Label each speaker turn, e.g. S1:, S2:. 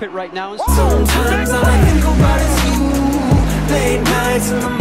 S1: cockpit right now.
S2: Sometimes all I think about is you. Late nights in the